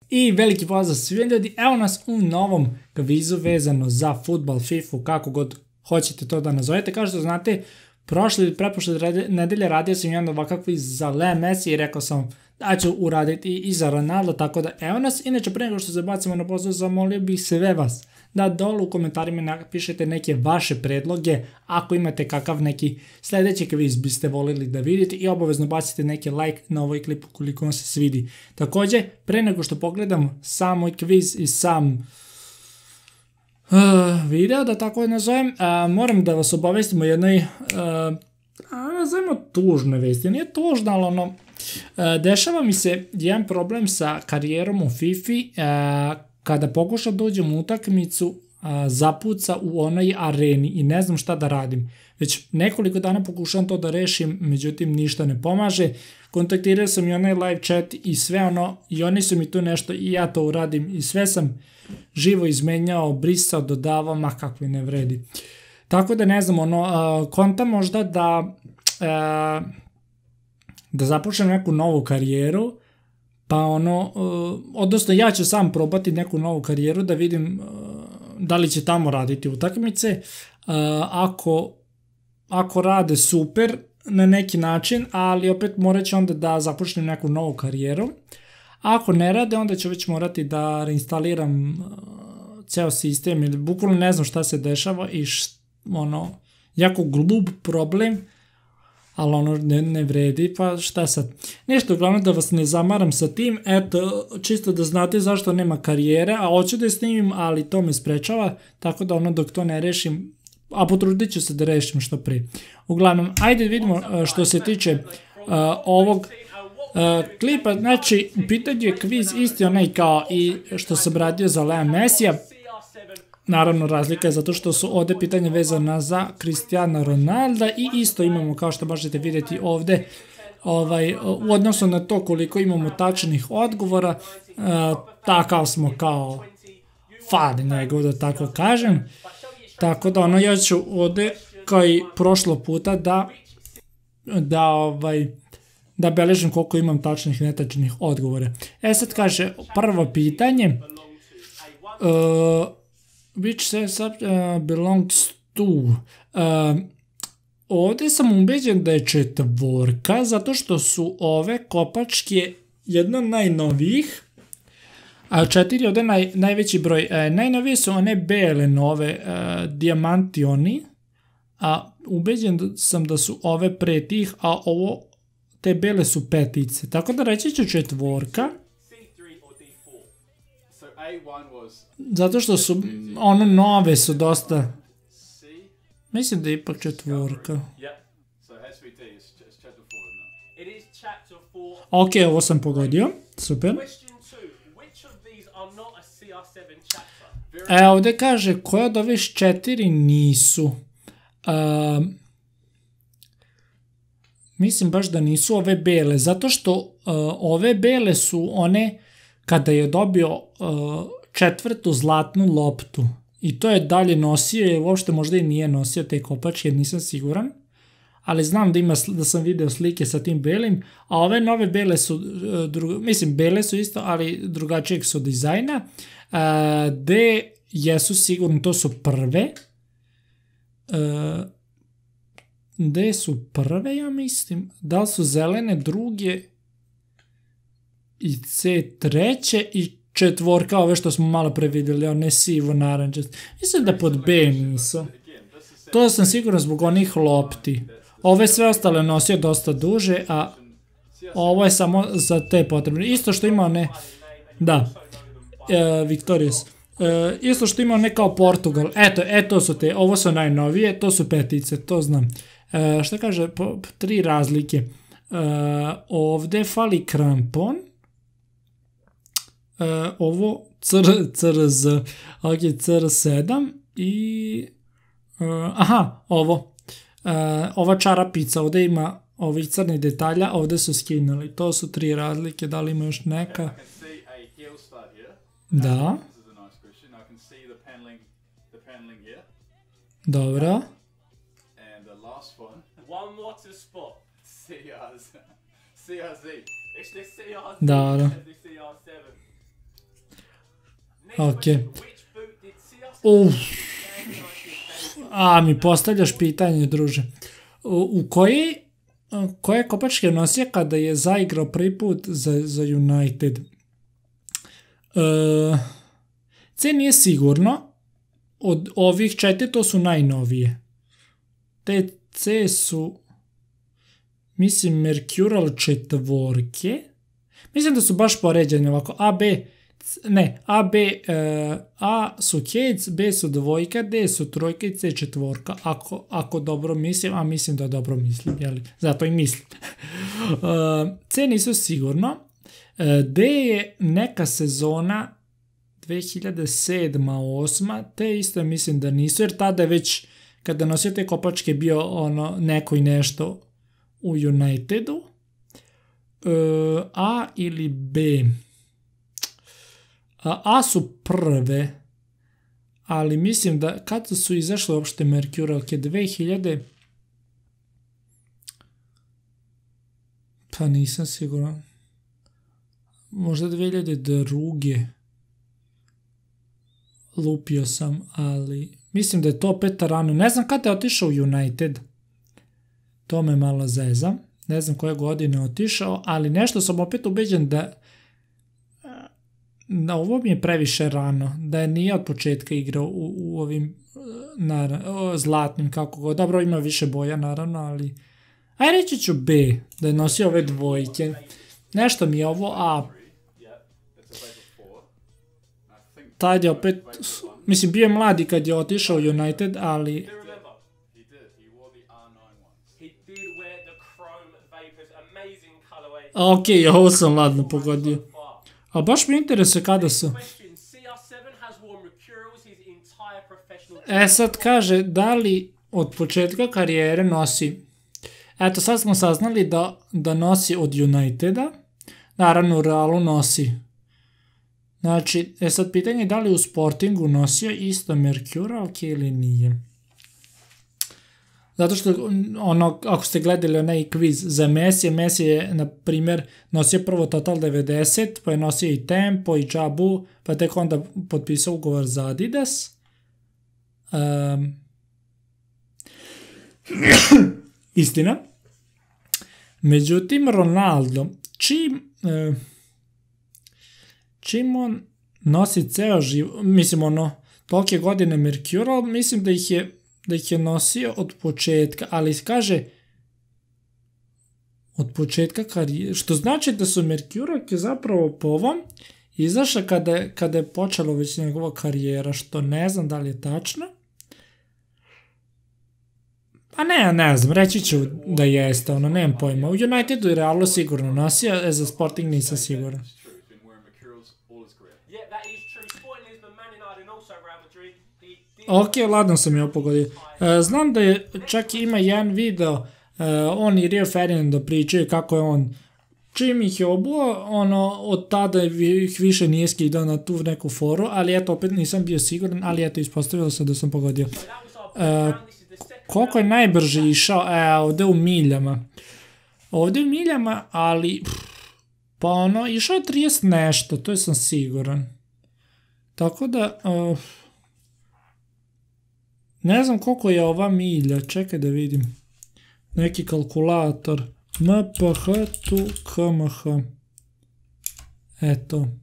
I veliki pozdrav svim ljudi, evo nas u novom kvizu vezano za fudbal, FIFA, kako god hoćete to da nazovete. Kao što znate, prošle ili pretprošle nedelje radio sam jedan ovakav kviz za Lea Messi i rekao sam da ću uraditi i za Ronaldo, tako da evo nas. Inače, pre nego što se bacimo na pozdrav, zamolio bih sve vas da dolu u komentarima napišete neke vaše predloge, ako imate kakav neki sljedeći kviz biste volili da vidite, i obavezno bacite neki like na ovaj klip ukoliko vam se svidi. Također, pre nego što pogledam sam moj kviz i sam video, da tako nazovem, moram da vas obavestim o jednoj nazovimo tužne vesti. Nije tužna, ali dešava mi se jedan problem sa karijerom u FIFA. Kada pokušam da uđem u utakmicu, zapuca u onoj areni i ne znam šta da radim. Već nekoliko dana pokušam to da rešim, međutim ništa ne pomaže. Kontaktirao sam i onaj live chat i sve i oni su mi tu nešto i ja to uradim i sve sam živo izmenjao, brisao, dodavao, ma kakvi ne vredi. Tako da ne znam, kontam možda da započnem neku novu karijeru, pa odnosno ja ću sam probati neku novu karijeru da vidim da li će tamo raditi utakmice. Ako rade, super na neki način, ali opet morat ću onda da započnem neku novu karijeru. Ako ne rade, onda ću već morati da reinstaliram ceo sistem, ili bukvalno ne znam šta se dešava i jako glup problem, ali ne vredi, pa šta sad. Nešto, uglavnom da vas ne zamaram sa tim, eto, čisto da znate zašto nema karijere, a hoću da je snimim, ali to me sprečava, tako da dok to ne rešim, a potrudit ću se da rešim što prije. Uglavnom, ajde vidimo što se tiče ovog klipa. Znači, pitanje je kviz isti onaj kao i što sam radio za Lea Messija. Naravno, razlika je zato što su ovdje pitanje vezana za Cristiano Ronalda i isto imamo, kao što možete vidjeti ovdje, u odnosu na to koliko imamo tačnih odgovora, takav smo kao fan njegov, da tako kažem. Tako da ja ću ovdje, kao i prošlo puta, da beležim koliko imam tačnih i netačnih odgovora. Sad kaže prvo pitanje, which sub belongs to. Ovdje sam ubeđen da je četvorka, zato što su ove kopačke jedno najnovijih, a 4 ovdje najveći broj. Najnovije su one bele nove, diamantioni, a ubeđen sam da su ove pre tih, a te bele su petice. Tako da reći ću četvorka. Zato što su nove su dosta. Mislim da je ipak četvorka. Ok, ovo sam pogodio. Super. Ovdje kaže koja od ove 4 nisu. Mislim baš da nisu ove bele, zato što ove bele su one kada je dobio četvrtu zlatnu loptu i to je dalje nosio, jer uopšte možda i nije nosio te kopačke, nisam siguran, ali znam da sam video slike sa tim belim, a ove nove bele su, mislim bele su isto, ali drugačijeg su dizajna, gde jesu sigurno, to su prve, gde su prve, ja mislim, da li su zelene druge i C treće i četvorka, ove što smo malo pre vidjeli, one sivo naranđaste. Mislim da pod B nisu. To sam sigurno zbog onih lopti. Ove sve ostale nosio dosta duže, a ovo je samo za te potrebne. Isto što ima one, da, Victorious. Isto što ima one kao Portugal. Eto su te, ovo su najnovije, to su petice, to znam. Šta kaže, 3 razlike. Ovdje fali krampon. Ovo CRZ, ok, CR7 i ova čarapica, ovdje ima ovih crnih detalja, ovdje su skinuli, to su 3 razlike, da li ima još neka? Da. Dobro. Dobro. Ok. Mi postavljaš pitanje, druže. U koje kopačke nosio kada je zaigrao prvi put za United? C nije sigurno. Od ovih 4 to su najnovije. Te C su, mislim, Mercurial 4. Mislim da su baš poređene ovako. A su Cades, B su 2, D su 3 i C 4. Ako dobro mislim, a mislim da dobro mislim, jeli? Zato i mislim. C nisu sigurno. D je neka sezona 2007-2008, te isto mislim da nisu, jer tada je već, kada nosio te kopačke, bio neko i nešto u Unitedu. A ili B? A su prve, ali mislim da kad su izašle uopšte Mercurialke, 2000, pa nisam siguran, možda 2002. Lupio sam, ali mislim da je to opet rano. Ne znam kada je otišao u United, to me malo zeza, ne znam koje godine je otišao, ali nešto sam opet ubeđen da ovo mi je previše rano, da je nije od početka igrao u ovim zlatnim, kako god. Dobro, ima više boja naravno, ali reći ću B, da je nosio ove 2. Nešto mi je ovo A. Taj je opet, mislim, bio je mladi kad je otišao u United, ali ok, ovo sam ladno pogodio. A baš mi interesuje kada su. Sad kaže, da li od početka karijere nosi. Eto, sad smo saznali da nosi od Uniteda. Naravno, u Realu nosi. Znači, sad pitanje je da li u Sportingu nosio isto Mercurialke ili nije. Zato što, ako ste gledali onaj kviz za Messi je, na primjer, nosio prvo Total 90, pa je nosio i Tempo i Jabu, pa tek onda potpisao ugovor za Adidas. Istina. Međutim, Ronaldo, čim on nosi ceo život, mislim, tolike godine Mercurial, mislim da ih je nosio od početka, ali kaže od početka karijere, što znači da su Mercurialke zapravo po ovom izašle kada je počela već njegova karijera, što ne znam da li je tačno. A ne znam, reći ću da jeste, nemam pojma. U Unitedu i Realu sigurno nosio, za Sporting nisam siguran. Ok, ladno sam je pogodio. Znam da je, čak ima jedan video, on i Rio Ferdinando pričaju kako je on, čim ih je obuo, od tada ih više nije skidao na tu neku foru, ali eto, opet nisam bio siguran, ali eto, ispostavilo se da sam pogodio. Koliko je najbrže išao? Ovdje u miljama. Ali, pa išao je 30 nešto, to sam siguran. Tako da, ne znam koliko je ova milja, čekaj da vidim. Neki kalkulator. MPH tu KMH. Eto.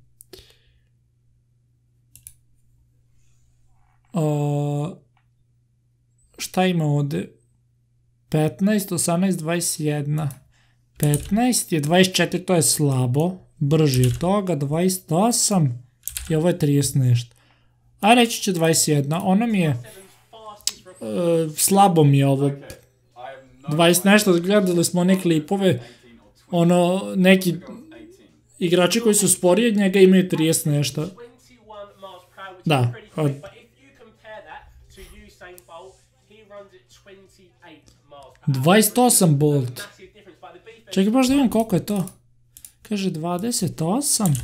Šta ima ovdje? 15, 18, 21. 15 je 24, to je slabo. Brži od toga, 28. I ovo je 30 nešto. A reći će 21. Ono mi je... slabo mi je ovo. 20 nešto, gledali smo one klipove. Neki igrači koji su sporiji od njega imaju 30 nešto. Da. 28 Bolt. Čekaj, baš da vidim koliko je to. Kaže 28.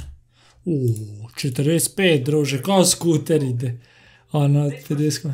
45, druže, kao skuter ide. 50.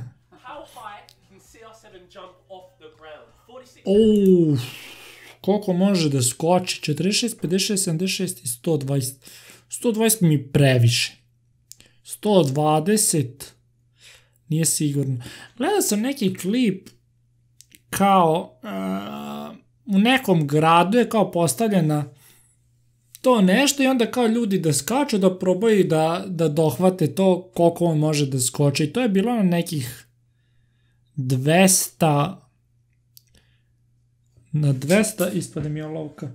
Koliko može da skoči? 46, 56, 76 i 120. 120 mi previše. 120, nije sigurno. Gledao sam neki klip kao u nekom gradu je kao postavljena to nešto i onda kao ljudi da skaču, da probaju da dohvate to koliko on može da skoči. I to je bilo na nekih 200, na 200, ispade mi olovka,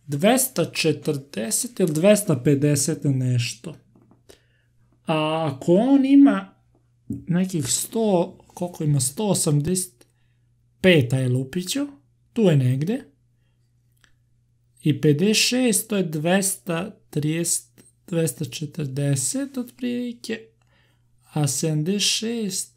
240 ili 250 nešto. A ako on ima nekih 100, koliko ima, 185 je lupiću, tu je negde, i 56, to je 230, 240 otprilike, a 76,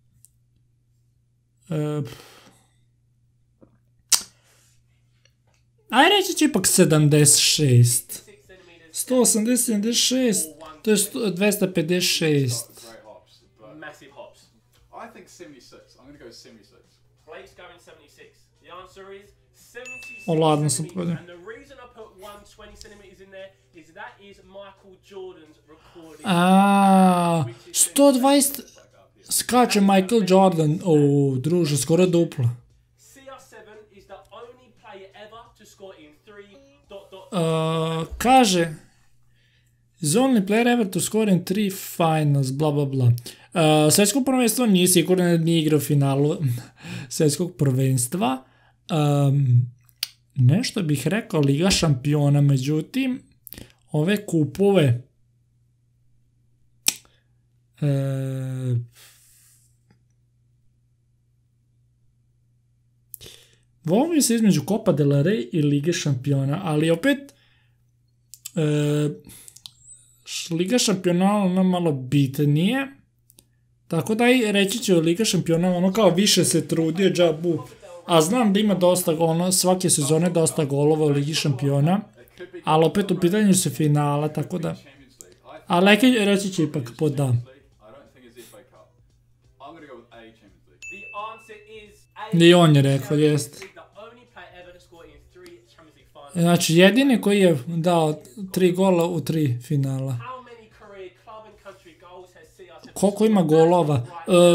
aj reći ću ipak 76. 180, 76, to je 256. Massive hops. I think 76. I'm going to go 76. Blake's going 76. The answer is 76 O, ladno sam centimeters. pogodio. And the reason I put 120 centimeters in there is that is Michael Jordan's recording. 120 skače Michael Jordan. Druže, skoro duplo. CR7 is the only player ever to score in 3... Kaže, is only player ever to score in 3 finals, bla bla bla. Svjetsko prvenstvo nije sigurno da nije igrao finalu svjetskog prvenstva. Nešto bih rekao Liga šampiona, međutim, ove kupove volim se između Copa del Rey i Lige šampiona, ali opet Liga šampiona ona malo bitnije, tako da i reći ću Liga šampiona ono kao više se trudio džabu, a znam da ima dosta, ono, svake sezone dosta golova u Ligi šampiona, ali opet u pitanju su finala, tako da, ali reći ću ipak po da. I don't think it's FA Cup. I'm going to go with A Champions League. The answer is A. I on je rekao, jest. The only player ever to score in 3 Champions League finals. Znači, jedini koji je dao 3 gola u 3 finala. How many career club and country goals has CR7? Koliko ima golova?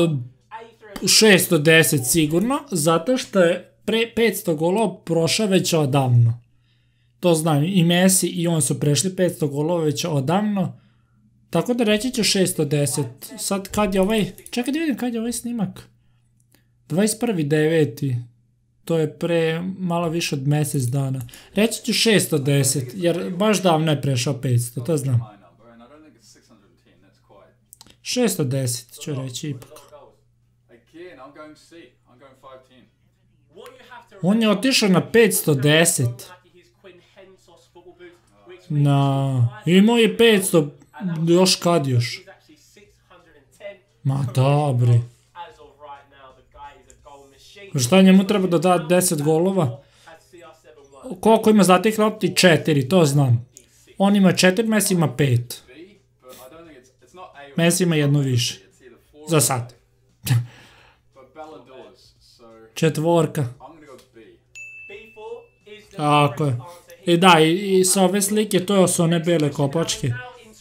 610 sigurno, zato što je 500 golova prošao već odavno. To znam, i Messi i on su prešli 500 golova već odavno. Tako da reći ću 610. Sad kad je ovaj, čekaj da vidim kad je ovaj snimak. 21.9. To je pre malo više od mjesec dana. Reći ću 610, jer baš davno je prešao 500, to znam. My number, and I don't think it's 610. That's quite. 610 ću reći ipak. Again, I'm going C. I'm going 510. What you have to On je otišao na 510. Imao je 500, još kad još. Ma dobri. Šta njemu treba da da 10 golova? Koliko ima za tih lopti? 4, to znam. On ima 4, Messi ima 5. B, but I don't think it's not A or Messi ima jedno više. it's either 4 Za sad. but Ballon d'Ors. So Četvorka. I'm going to go with B. Tako je. I da, i sa ove slike to su one bele kopačke.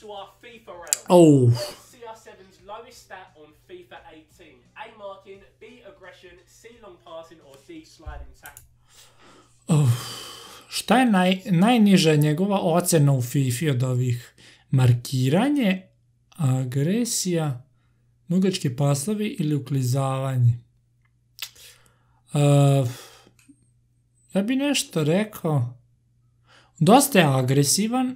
CR7's lowest stat on FIFA 18. A marking, B aggression, C long passing or D sliding tackle. Šta je najniža njegova ocena u FIFA od ovih? Markiranje, agresija, nugački pasovi ili uklizavanje? Ja bi nešto rekao. Dosta je agresivan,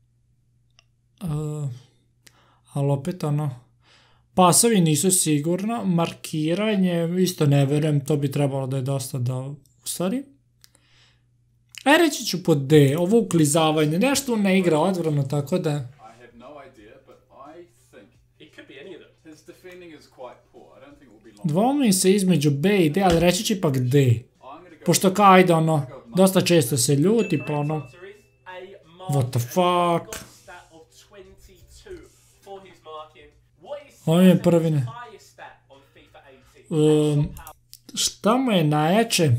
ali opet ono, pasovi nisu sigurno, markiranje, isto ne verujem, to bi trebalo da je dosta da ustari. Reći ću po D, ovo uklizavanje, nešto ne igra odvrano, tako da... I have no idea, but I think It could be any of them. his defending is quite poor. I don't think it will be long. Dvoumim se između B i D, ali reći ću ipak D. I'm going to go Pošto kao ajde ono, dosta često se ljuti, pa ono, Answer is A what the fuck. stat of 22 for his marking. What is On je CR7's prvi ne. highest stat on FIFA 18? Šta mu je najjače?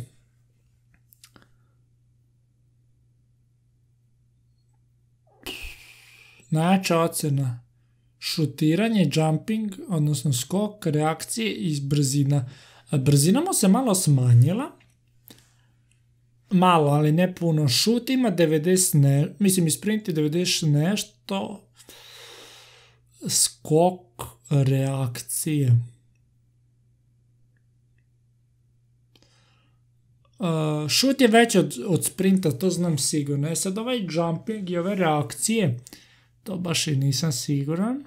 Najjača ocena. šutiranje, jumping, odnosno skok, reakcije i brzina. Brzina mu se malo smanjila. Malo, ali ne puno. Šut ima 90 mislim i sprint je 90 nešto. Skok, reakcije. Šut je veći od sprinta, to znam sigurno. Sad ovaj jumping i ove reakcije, to baš i nisam siguran.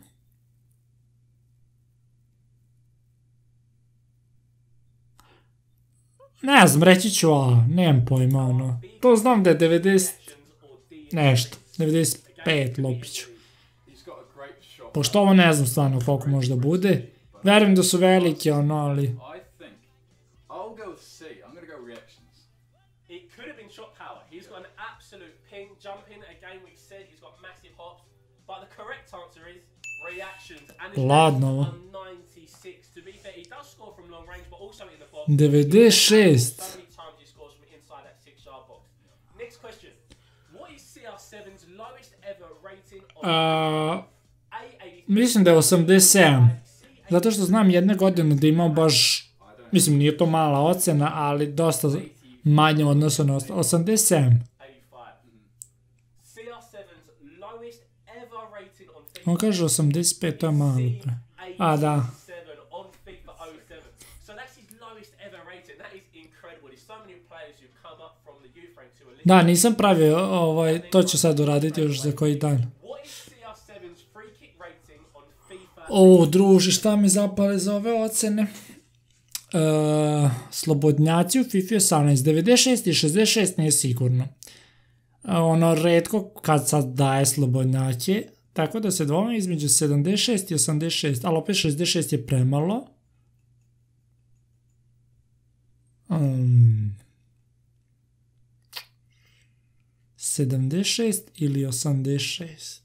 Ne znam, reći ću A, nemam pojma, ono. To znam da je 90 nešto, 95 Lopiću. Pošto ovo ne znam stvarno koliko možda bude. Verujem da su velike, ono, ali... I'll go with C. I'm gonna go reactions. It could have been shot power. He's got an absolute ping, jumping. Again, we said he's got massive hops. But the correct answer is reactions. And it's Ladno. a 96. To be fair, he does score from long range, but also in the box. 96. So many times he scores from inside that 6-yard box. Next question. What is CR7's lowest ever rating on A83? Mislim da je 87. Zato što znam jedne godine da imao baš... Mislim, nije to mala ocena, ali dosta manje odnosno na 87. 85. CR7's lowest ever rating on FIFA. On kaže 85, to je malo pre. A, da. On FIFA 07. So that's his lowest ever rating. That is incredible. There's so many players who come up from the youth ranks who are Da, nisam pravio, to ću sad uraditi još za koji dan. What is CR7's free kick rating on FIFA? O, druži, šta mi zapale za ove ocene? Slobodnjaci u FIFA 18, 96 i 66 nije sigurno. Ono, redko kad sad daje slobodnjake, tako da se dvome između 76 i 86, ali opet 66 je premalo. 76 ili 86.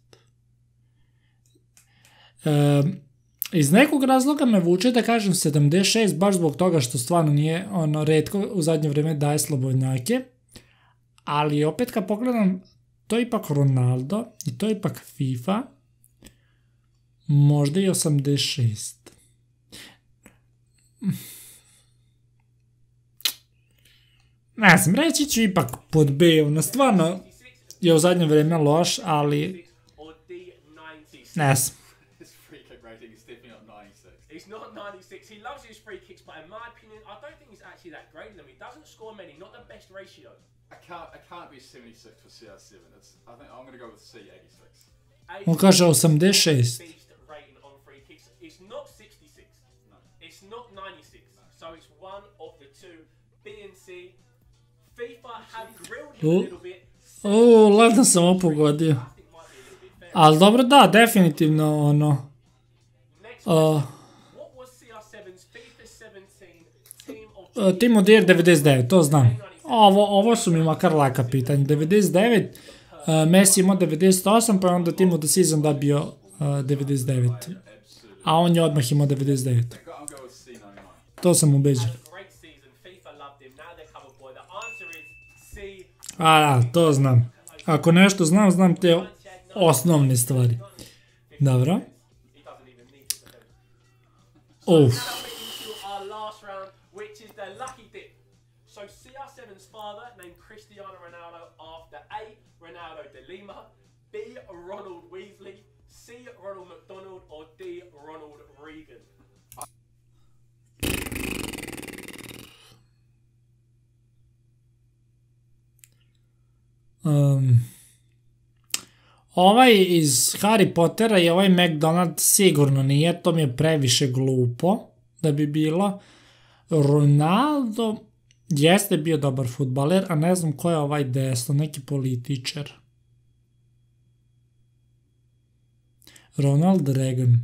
Iz nekog razloga me vuče da kažem 76, baš zbog toga što stvarno nije ono retko u zadnje vrijeme daje slobodnjake, ali opet kad pogledam, to je ipak Ronaldo i to je ipak FIFA, možda i 86. Ne znam, reći ću ipak pod B, ono stvarno je u zadnje vrijeme loš, ali Or D96? ne znam. His free kick rating is definitely not 96. He's not 96. He loves his free kicks, but in my opinion, I don't think he's actually that great in them. He doesn't score many, not the best ratio. I can't be 76 for CR7. I think I'm gonna go with C, 86. On kaže 86. Beast rating on free kicks. It's not 66. No. It's not 96. So it's one of the two. B and C. FIFA have grilled him a little bit. O, ladno sam ovo pogodio. I think might be a little bit fair. Ali dobro, da, definitivno, ono. Next question. What was CR7's FIFA 17 team of Team of the Year 99, to znam. Ovo su mi makar laka pitanja. 99, Messi imao 98, pa je onda Team of the Season dobio 99. A on je odmah imao 99. I'll go with C, 99. To sam ubeđen. great season? FIFA loved him. Now they're cover boy. The answer is C. A, da, to znam. Ako nešto znam, znam te osnovne stvari. Dobro. He doesn't even need to defend. Uf. Now we're into our last round, which is the lucky dip. So CR7's father named Cristiano Ronaldo after A. Ronaldo de Lima, B. Ronald Weasley, C. Ronald McDonald, or D. Ronald Reagan. Ovaj iz Harry Pottera i ovaj McDonald sigurno nije, to mi je previše glupo da bi bilo. Ronaldo jeste bio dobar fudbaler, a ne znam ko je ovaj desno, neki političar. Ronald Reagan.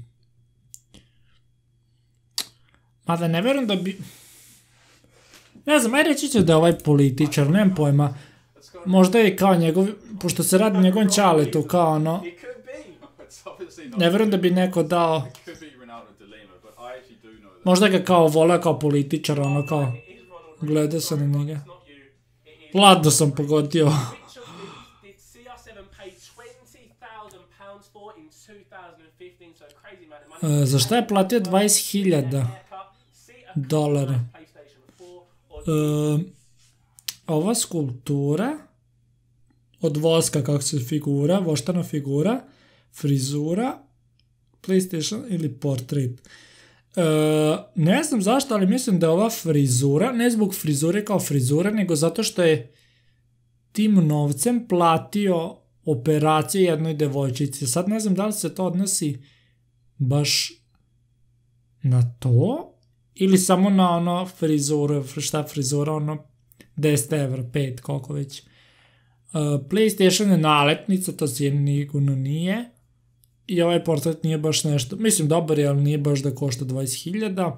Mada ne verujem da bi... Ne znam, aj reći ću da je ovaj političar, nemam pojma. Možda je kao njegov, pošto se radi o njegovom čaletu, kao ono... It could be. It's obviously not. Ne verujem da bi neko dao... It could be Ronaldo de Lima, but I actually do know that. Možda ga kao vole kao političar, ono kao... It is Ronald Reagan. Gledao sam na njega. It's not you. It is. Ladno sam pogodio. Which of these did CR7 pay £20,000 for in 2015? So crazy amount of money. Za šta je platio $20,000? PlayStation 4 or Ova skulptura od voska, kako se figura, voštana figura, frizura, PlayStation ili portrait. Ne znam zašto, ali mislim da je ova frizura, ne zbog frizure kao frizura, nego zato što je tim novcem platio operaciju jednoj devojčici. Sad ne znam da li se to odnosi baš na to ili samo na ono frizuru, šta frizura, ono 10 evra, 5, koliko već. PlayStation je nalepnica, to sigurno nije. I ovaj portret nije baš nešto, mislim dobar je, ali nije baš da košta 20.000.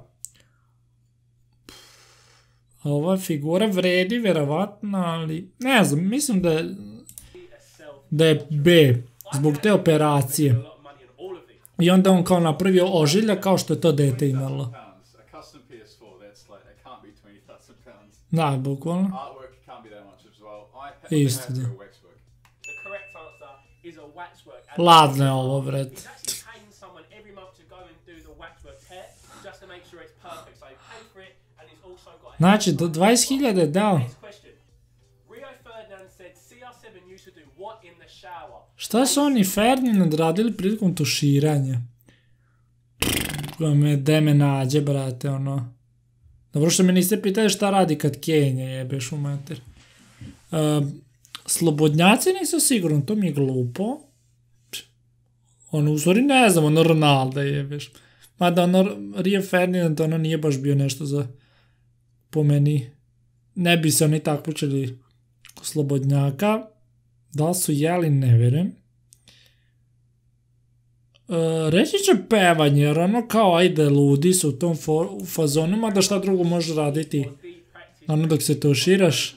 A ova figura vredi verovatno, ali ne znam, mislim da je B, zbog te operacije. I onda on kao napravio ožilja kao što je to dete imalo. Da, bukvalno. Isto da. Ladno je ovo, vred. Znači, do 20.000 je dao. Šta su oni Ferdinand radili prilikom tuširanja? Gde me nađe, brate, ono. Dobro što me niste pitali šta radi kad Kenja jebeš u mater. Slobodnjaci nisu sigurno, to mi je glupo. Ono, u stvari ne znam, ono Ronaldo jebeš. Mada ono, Rio Ferdinand, ono nije baš bio nešto za, po meni, ne bi se oni takmičili ko slobodnjaka. Da li su jeli, ne verujem. Reći će pevanje, jer ono kao, ajde, ludi su u tom fazonu, mada šta drugo može raditi. Ono dok se tuširaš.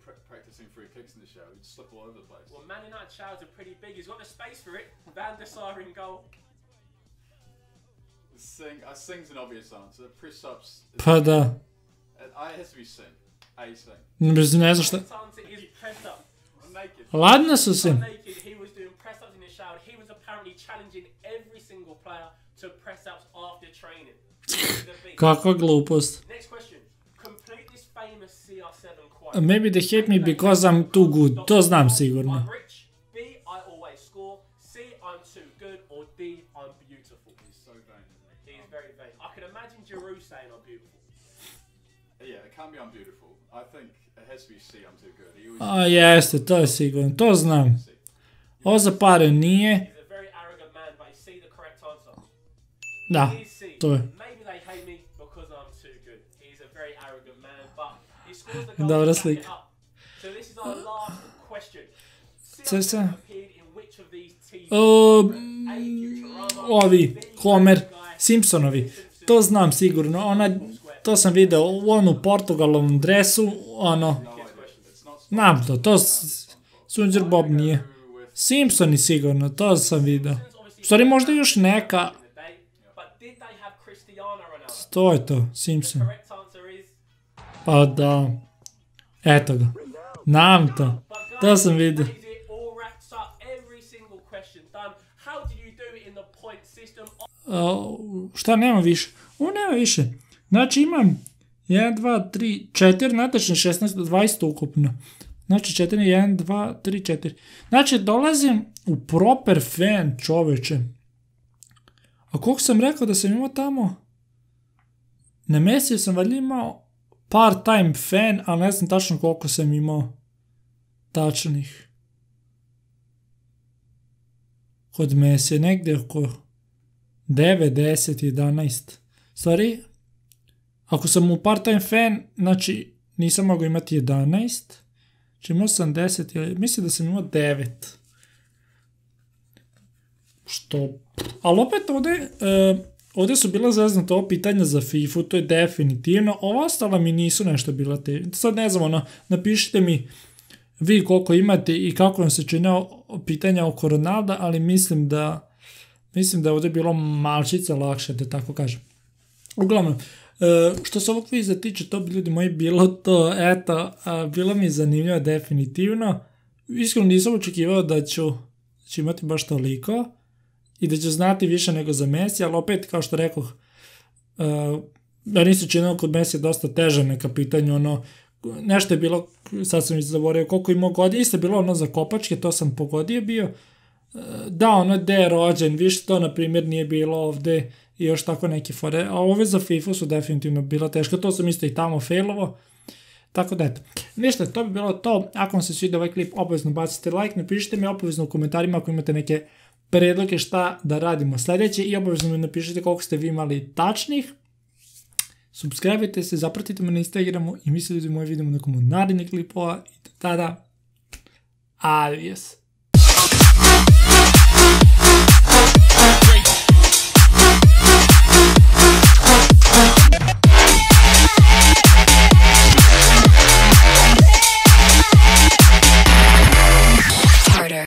Pa da. Ne znam šta. Ladno su se. Kakva glupost. Maybe they hate me because I'm too good. To znam sigurno. A jeste, to je sigurno. To znam. Ovo za pare nije. Da, to je. Dobra slika. Cesa. Ovi, Homer, Simpsonovi. To znam sigurno. To sam video u onu Portugalovom dresu, ono. Znam to Sunđer Bob nije. Simpsoni sigurno, to sam video. U stvari možda još neka. To je to, Simpson. Pa da. Eto ga. Znam to. To sam vidio. Šta nema više? Nema više. Znači imam 1, 2, 3, 4, natačno 16, 20 ukupno. Znači 4, 1, 2, 3, 4. Znači dolazim u proper fan, čoveče. A koliko sam rekao da sam imao tamo? Na Mesiju sam valjda imao part-time fan, ali ne znam tačno koliko sam imao tačnih. Kod Mesije, negdje oko 9, 10, 11. Stvari, ako sam u part-time fan, znači nisam mogao imati 11. Znači imao sam 10, mislim da sam imao 9. Što? Ali opet ovdje su bila zazvana ovo pitanja za FIFA, to je definitivno. Ova ostala mi nisu nešto bila te. Sad ne znam, ono, napišite mi vi koliko imate i kako vam se čine pitanja oko Ronalda, ali mislim da je ovdje bilo malčice lakše, da tako kažem. Uglavnom, što se ovog kviza tiče, to bi ljudi moji bilo to, eto, bilo mi zanimljivo definitivno. Iskreno nisam očekivao da ću imati baš toliko. i da će znati više nego za Messi, ali opet, kao što rekoh, meni se činilo kod Messi je dosta teže neka pitanja, nešto je bilo, sad sam zaboravio koliko imao godina, isto je bilo za kopačke, to sam pogodio bio, da, gde je rođen, više to, na primjer, nije bilo ovde i još tako neke fore, a ove za FIFA su definitivno bila teška, to sam isto i tamo failovo, tako da eto. Ništa, to bi bilo to, ako vam se sviđa ovaj klip, obavezno bacite like, napišite mi obavezno u komentarima ako imate neke predloge šta da radimo sledeće i obavezno mi napišite koliko ste vi imali tačnih. Subscribe-ite se, zapratite me na Instagramu i mi se vidimo u nekom od narednih klipova i tada, adios.